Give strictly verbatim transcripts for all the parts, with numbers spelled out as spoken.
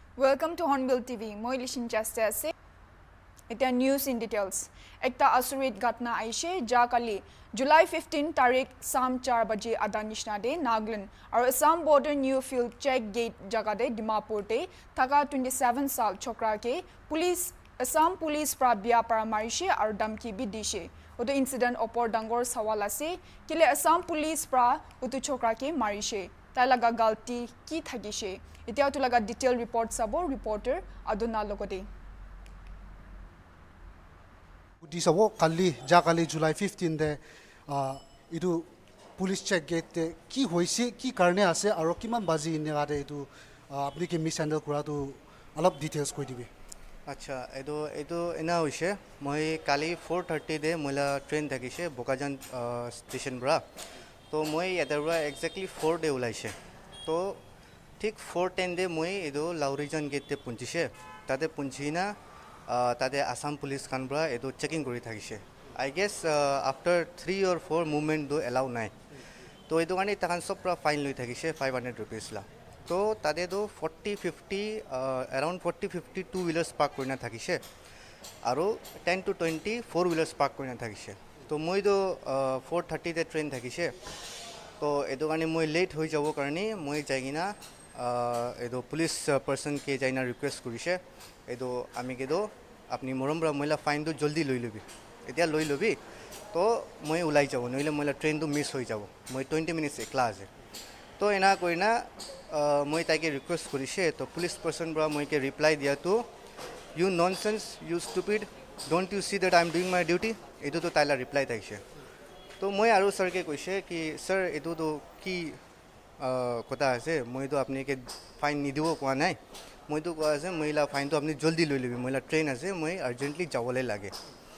Welcome to Hornbill T V. Moi Lishin Chastase. It's news in details. Ekta asurit gatna aishe jakali July fifteenth tarik sam four baje adanishna de Nagaland aru Assam border new field check gate jagade Dimapur te thaka twenty-seven sal chokra ke police Assam police pra bia para marishe aru damki bi dishe. Oto incident opor dangor sawal ase kile Assam police pra utu chokra ke marishe. Tai laga galti ki thagishe. Itia tu laga detail report sabo reporter aduna logode. Disabo kali jakali July fifteenth de idu police check gate te ki hoise ki karne ase aro kiman baji negade idu apni ke mishandle kura tu alop details koi dibe. Acha edo edo ena hoise moi kali four thirty de moila train thakise Bokajan station bra to moi yadara exactly four de ulaise to ঠিক four ten de moi edo Laurijan gate te punchise tade punchina tade Assam police kan bra edo checking kori thakise I guess uh, after three or four movement do allow nai to edo gani takan sob pra fine loi thakise five hundred rupees la to tade do forty fifty uh, around forty fifty two wheelers park korina thakise aro ten to twenty four wheelers park korina thakise to moi do uh, four thirty de train thakise to edo gani moi late hoi jabo karni moi jaigina edo police person ke jaina request korise edo ami kedo apni morombra moila fine do joldi loi lobi etia loi lobi to moi ulai jabo noile moila train do miss hoi jabo moi twenty minutes ekla ase to ena koina moi taike request korise to police person bra moi ke reply dia to you nonsense you stupid don't you see that I am doing my duty edo to taila reply taise to moi aru sir ke koise ki sir edo do ki কথা আছে মই তো আপনি কে fine নিদিব কোৱা নাই মই তো কোৱা আছে মইলা ফাইন তো আপনি জলদি লৈ লবি মইলা ট্রেন আছে মই আর্জেন্টলি যাবলে লাগে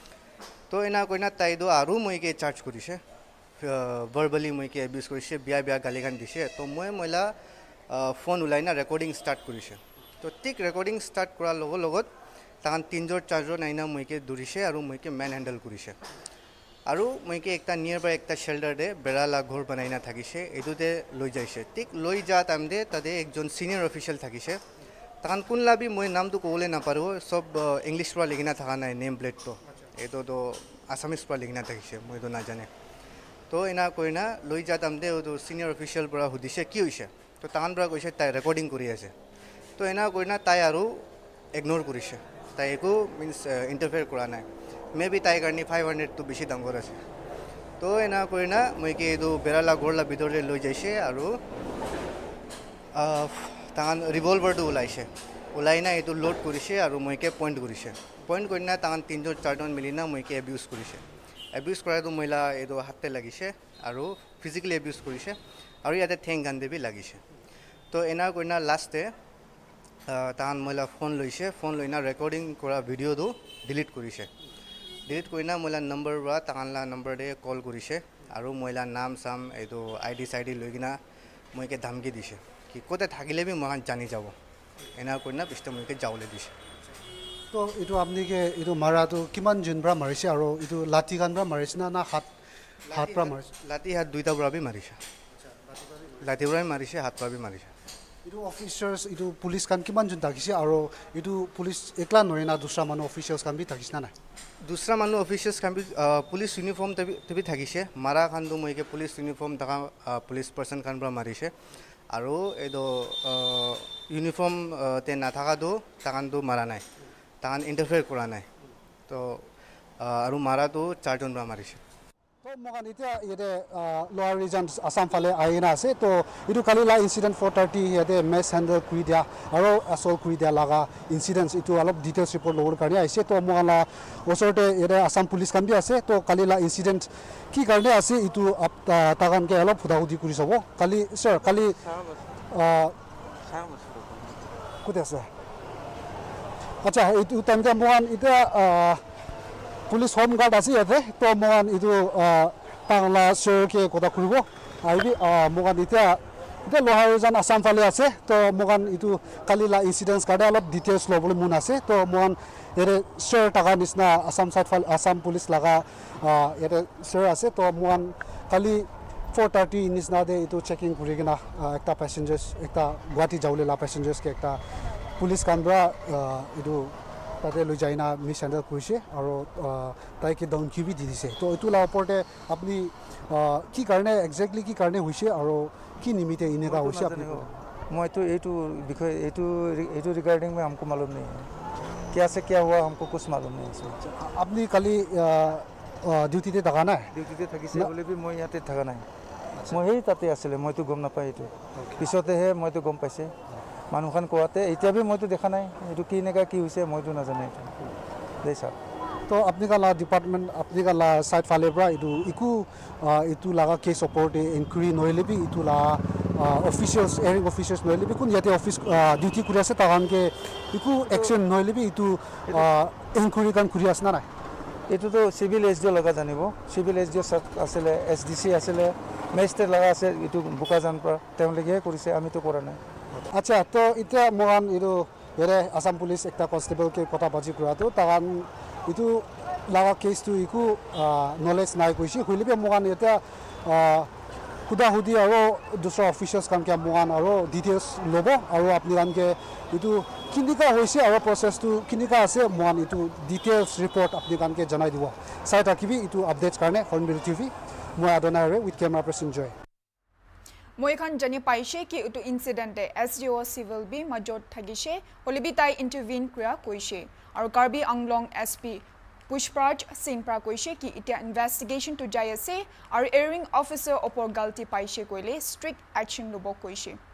তো এনা কইনা তাই দো আরু মই কে চার্জ করিছে ভার্বালি মই কে অ্যাবিউজ করিছে বিয়া বিয়া গালিগান দিছে তো মই মইলা ফোন উলাইনা রেকর্ডিং স্টার্ট করিছে তো ঠিক রেকর্ডিং স্টার্ট করার লগ লগত তান তিনজোর চারজোর নাইনা মই কে দরিছে আৰু মই কে ম্যান হ্যান্ডেল করিছে আৰু মই কে একটা নিয়াৰ বাই একটা শেল্টাৰ দে বেৰালা ঘৰ বনাইনা থাকিছে এদুতে লৈ যাইছে ঠিক লৈ যা টাইম দে তাতে একজন সিনিয়ৰ অফিচিয়াল থাকিছে তান কোন লাবি মই নামটো ক'লে না পাৰো সব ইংলিশ পৰা লিখিনা থাকা নাই নেম প্লেট তো এটো তো আসামিজ পৰা লিখিনা থাকিছে মই তো না জানে তো এনা কইনা লৈ যা টাইম দে তো সিনিয়ৰ অফিচিয়াল পৰা হুদিছে কি হৈছে তো তান পৰা কৈছে তাই ৰেকৰ্ডিং কৰি আছে তো এনা কইনা তাই আৰু ইগনোৰ কৰিছে তাই একো মিন্স ইন্টাৰফেয়াৰ কৰা নাই Maybe tiger ni five hundred to bishi dangor ase to ena koina moi ke edu berala gorla bidore loi jaise aru tan revolver do ulaise ulaina edu load korise aru moi ke point korise point koina tan tinjon charjon milina moi ke abuse korise abuse kora do moila edu hatte lagise aru physically abuse korise aru yate theng gande bi lagise to ena koina last te tan moila phone loise phone loina recording kora video do delete korise delete koina moila number ra tanla number de call korise aru moila naam sam edo id side loigina moi ke dhamki dise ki kote thakile bi mohan jani jabo ena koina piste moi ke jawle dise to itu apni ke itu mara to kiman jun bra marise aro itu lati gan bra marise na na hat hat bra marise lati hat duita bra bi marise lati bra marise hat bra bi marise itu officers itu police kan kiman jun takise aro itu police ekla noy na dusra manu officials kan bi takis na na दूसरा मानु officials kan bi police uniform तबि থাকিছে मारा खान दो मोइके police uniform तका police person खान बरा मारिছে আৰু এদো ইউনিফর্ম তে না থাকা দো তাকান দো মারা নাই তাকান ইন্টারফেয়ার করা নাই তো আৰু মারা তো চারজন বরা মারিছে তো মগান ইটা ইতে লোয়ার রিজন আসাম ফালে আইনা আছে তো ইটো কালি লা ইনসিডেন্ট four thirty ইয়াতে মেস হ্যান্ডেল কুই দিয়া আৰু আসল কুই দিয়া লাগা ইনসিডেন্টস ইটো অলপ ডিটেইলস রিপোর্ট লগৰ কাৰি আইছে তো মগালা ওচৰতে ইয়াতে আসাম পুলিশ কাম বি আছে তো কালি লা ইনসিডেন্ট কি কাৰণে আছে ইটো তাগান কে অলপ ফুদাহুদি কৰি যাব কালি স্যার কালি কোতে আছে আচ্ছা ইটো টাইমতে মগান ইটা পুলিশ হোম গার্ড আছে ইয়াতে তো মগান ইটো বাংলা সরকে কথা করিব আইবি মগান ইটা ইটা লোহারজান আসাম ফালে আছে তো মগান ইটো কালিলা ইনসিডেন্টস কার্ডে অলপ ডিটেইলস লবলে মন আছে তো মগান এরে সর টাকা নিসনা আসাম সাইড ফাল আসাম পুলিশ লাগা এরে সর আছে তো মগান কালি four thirty নিসনা দে ইটো চেকিং করি কিনা একটা প্যাসেঞ্জার্স একটা গুয়াহাটি যাওলে লা প্যাসেঞ্জার্স কে একটা পুলিচ কামৰা এইটো তাতে লৈ যায় না মিছ হেণ্ডেল কৰিছে আৰু তাইকে ধমকি বি দি দিছে তো এইটো লাৰ ওপৰতে আপুনি কি কাৰণে একজেক্টলি কি কাৰণে হৈছে আৰু কি নিমিত্তে এনেকুৱা হৈছে আপুনি মইতো এইটো বিষয়ে এইটো এইটো ৰিগাৰ্ডিং में हमको मालूम नहीं है क्या से क्या हुआ हमको कुछ मालूम नहीं है আপুনি কালি ডিউটিতে থাকা নাই ডিউটিতে থাকিছে বলে বি মই ইয়াতে থাকা নাই মই সেই তাতে আছিলে মইতো গম নাপাই এইটো পিছতেহে মইতো গম পাইছে মানুহখন কোৱাতে এতিয়া বি মইতো দেখা নাই এইটো কি নেকা কি হৈছে মইতো নাজানো এইটো দেই ছাৰ তো আপনি কালা ডিপার্টমেন্ট আপনি কালা সাইড ফালে পৰা ইটো ইকু ইটো লাগা কেস ওপৰতে ইনকুৱাৰী নহলে বি ইটো লা অফিচিয়েলস এয়ারিং অফিচার্স নহলে বি কোন ইয়াতে অফিস ডিউটি কৰি আছে তাহানকে ইকু একশন নহলে বি ইটো ইনকুৱাৰী কাম কৰি আছে না নাই এইটোতো সিভিল এসডিও লগা জানিব সিভিল এসডিও আছিলে এসডিসি আছিলে মেজিস্ট্ৰেট লগা আছে এইটো বোকাজান পৰা তেওঁলোকে কৰিছে আমিতো কৰা নাই আচ্ছা তো এতিয়া মহান এইটো এৰে আসাম পুলিচ একটা কনস্টেবল কে কথা বাজি কৰাটো তাহান itu laga case tu iku knowledge nai koisi huile be mogan eta kuda hudi aro dusra officials kan ke mogan aro details lobo aro apni kan ke itu kinika hoise aro process tu kinika ase mogan itu details report apni kan ke janai dibo site akibi itu updates karne Hornbill T V moi adonai re with camera person joy মই খান জানি পাইছে কি এটো ইনসিডেন্টে SDO civil B মাজত থাকিছে হলিবি তাই intervene ক্রিয়া কইছে আৰু কাৰ্বি আংলং এসপি পুষ্পৰাজ সিংপ্ৰা কৈছে কি ইটা ইনভেষ্টিগেশ্যন টু যাই আছে আৰু এয়াৰিং অফিচাৰ ওপৰ গলতি পাইছে কৈলে ষ্ট্ৰিক্ট একশন লব কৈছে